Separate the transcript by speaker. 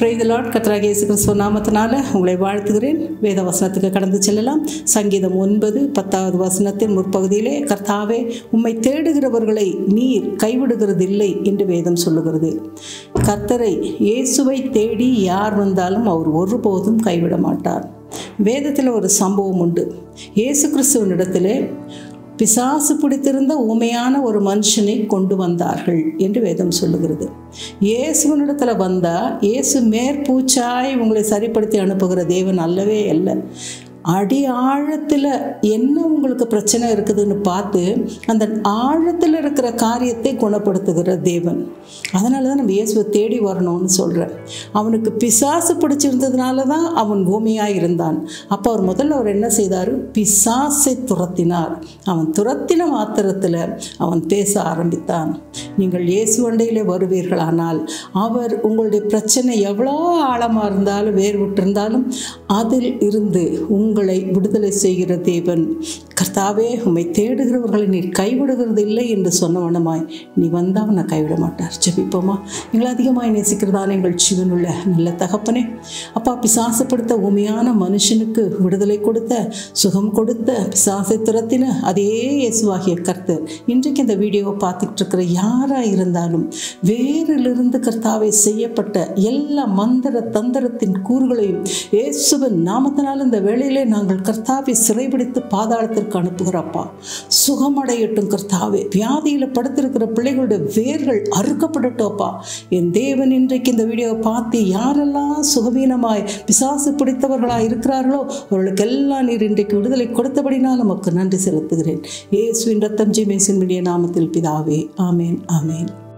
Speaker 1: Praise the Lord. கர்த்தராகிய இயேசு கிறிஸ்துவின் நாமத்தினால உங்களை வாழ்த்துகிறேன். வேத வசனத்துக்கு கடந்து செல்லலாம். சங்கீதம் 9:10 வசனத்தின் முற்பகுதியிலே, கர்த்தாவே உம்மை தேடுகிறவர்களை நீர் கைவிடுகிறதில்லை என்று வேதம் சொல்லுகிறது. கர்த்தரை இயேசுவை தேடி யார் வந்தாலும் அவர் ஒருபோதும் கைவிட மாட்டார். வேதத்தில் ஒரு சம்பவம் உண்டு. இயேசு கிறிஸ்துவனிடத்திலே பிசாசு பிடித்திருந்த ஊமையான ஒரு மனுஷனை கொண்டு வந்தார்கள் என்று வேதம் சொல்லுகிறது. இயேசுவனிடத்தில் வந்தால் இயேசு மேற்பூச்சாய் உங்களை சரிப்படுத்தி அனுப்புகிற தேவன் அல்லவே அல்ல. அடி ஆழத்தில் என்ன உங்களுக்கு பிரச்சனை இருக்குதுன்னு பார்த்து அந்த ஆழத்தில் இருக்கிற காரியத்தை குணப்படுத்துகிற தேவன். அதனால தான் நம்ம இயேசுவை தேடி வரணும்னு சொல்கிறேன். அவனுக்கு பிசாசு பிடிச்சிருந்ததுனால தான் அவன் பூமியாக இருந்தான். அப்போ அவர் என்ன செய்தார்? பிசாசை துரத்தினார். அவன் துரத்தின மாத்திரத்தில் அவன் பேச ஆரம்பித்தான். நீங்கள் இயேசு அண்டையில் வருவீர்களானால் அவர் உங்களுடைய பிரச்சனை எவ்வளோ ஆழமாக இருந்தாலும் வேறுவிட்டிருந்தாலும் அதில் இருந்து உங்களை விடுதலை செய்கிற தேவன். கர்த்தாவே உம்மை தேடுகிறவர்களை நீர் கைவிடுகிறது இல்லை என்று சொன்னவனமாய் நீ வந்தால் அவனை கைவிட மாட்டார். ஜெபிப்போமா. எங்களை அதிகமாய் நேசிக்கிறதான எங்கள் ஜீவனுள்ள நல்ல தகப்பனே, அப்பா, பிசாசப்படுத்த உண்மையான மனுஷனுக்கு விடுதலை கொடுத்த, சுகம் கொடுத்த, பிசாசை துரத்தின அதே இயேசுவாகிய கர்த்தர் இன்றைக்கு இந்த வீடியோவை பார்த்துக்கிட்டு இருக்கிற யாராக இருந்தாலும் வேரிலிருந்து கர்த்தாவை செய்யப்பட்ட எல்லா மந்திர தந்திரத்தின் கூறுகளையும் இயேசுவின் நாமத்தினால் இந்த வேளையிலே நாங்கள் கர்த்தாவை சிறைபிடித்து பாதாளத்திற்கு அனுப்புகிறப்பா. சுகமடையட்டும் கர்த்தாவே. வியாதியில் படுத்திருக்கிற பிள்ளைகளுடைய வேர்கள் அறுக்கப்படட்டோப்பா. என் தேவன் இன்றைக்கு இந்த வீடியோவை பார்த்து யாரெல்லாம் சுகவீனமாய் பிசாசு பிடித்தவர்களாக இருக்கிறார்களோ அவர்களுக்கெல்லாம் நீர் இன்றைக்கு விடுதலை கொடுத்தபடினால் நமக்கு நன்றி செலுத்துகிறேன். இயேசுவின் ரத்தம் ஜெபம் நாமத்தில் பிதாவே. ஆமேன், ஆமேன்.